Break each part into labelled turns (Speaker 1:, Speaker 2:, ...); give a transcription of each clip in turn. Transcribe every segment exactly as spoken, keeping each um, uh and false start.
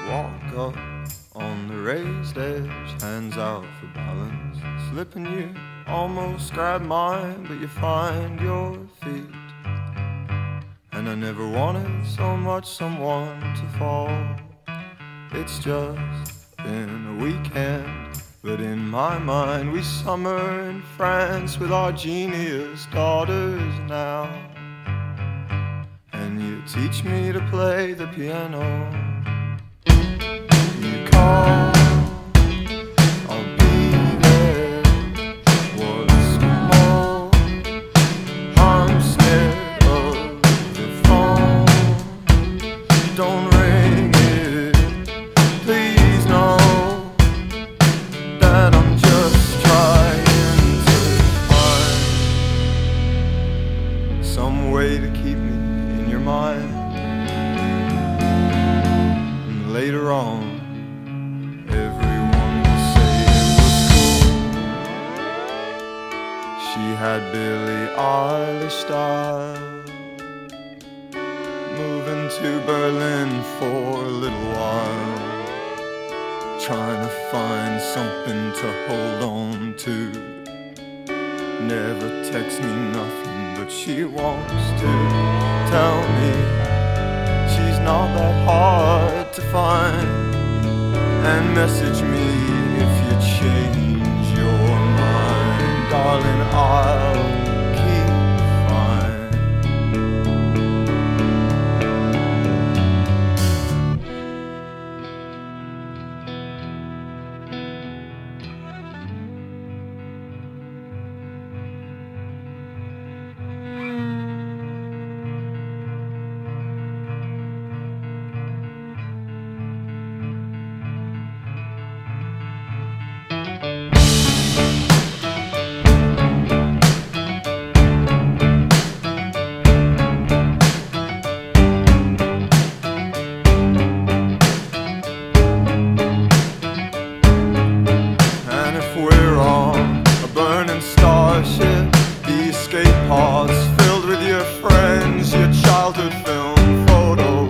Speaker 1: walk up on the raised edge, hands out for balance, slipping you almost grab mine, but you find your feet. And I never wanted so much someone to fall. It's just been a weekend, but in my mind we summer in France with our genius daughters now. And you teach me to play the piano. You call, I'll be there. What's more, I'm scared of the phone. Don't ring it, please know that I'm just trying to find some way to keep me in your mind. And later on, everyone will say it was cool. She had Billie Eilish style, moving to Berlin for a little while, trying to find something to hold on to. Never texts me nothing, but she wants to tell me she's not that hard to find. And message me if you change your mind, darling, I'll keep fine. Starship, the escape pods filled with your friends, your childhood film photos.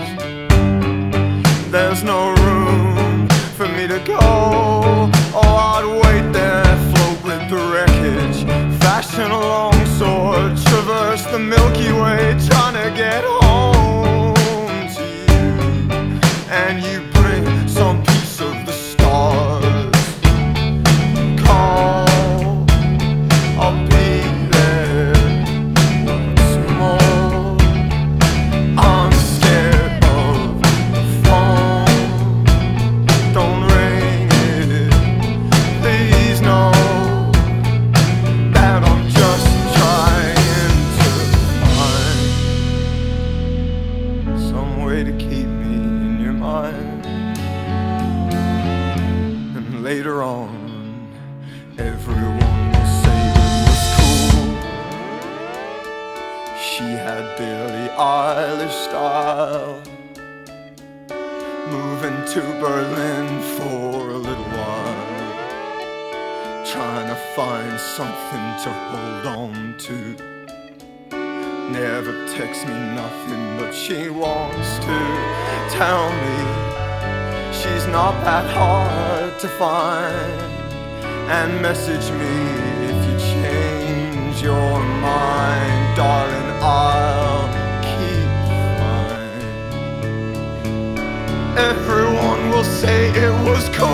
Speaker 1: There's no room for me to go. Oh, I'd wait there, float with the wreckage, fashion a long sword, traverse the Milky Way, trying to get home to you. And you bring some piece of the stars. Call, I'll be there. Once more, I'm scared of the phone. Don't ring it, please know that I'm just trying to find some way to keep me in your mind. And later on, everyone she had Billie Eilish style, moving to Berlin for a little while, trying to find something to hold on to. Never texts me nothing, but she wants to tell me she's not that hard to find. And message me if you change your mind, darling, I'll keep fine. Everyone will say it was cool.